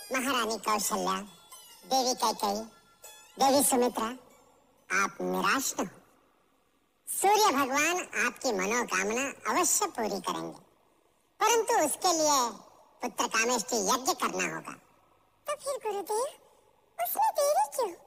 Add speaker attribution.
Speaker 1: महारानी कौशल्या, देवी कैकेयी, देवी सुमित्रा, आप निराश न हो। सूर्य भगवान आपकी मनोकामना अवश्य पूरी करेंगे, परंतु उसके लिए पुत्र कामेष्टि यज्ञ करना होगा।
Speaker 2: तो फिर गुरुदेव, उसमें देरी क्यों?